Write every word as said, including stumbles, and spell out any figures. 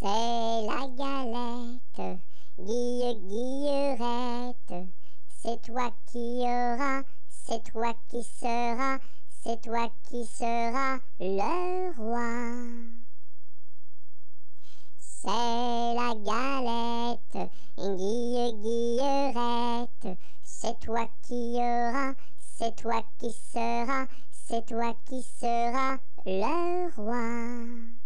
C'est la galette, guille, guillerette. C'est toi qui auras, c'est toi qui seras, c'est toi qui seras le roi. C'est la galette, guille, guillerette. C'est toi qui auras, c'est toi qui seras, c'est toi qui seras le roi.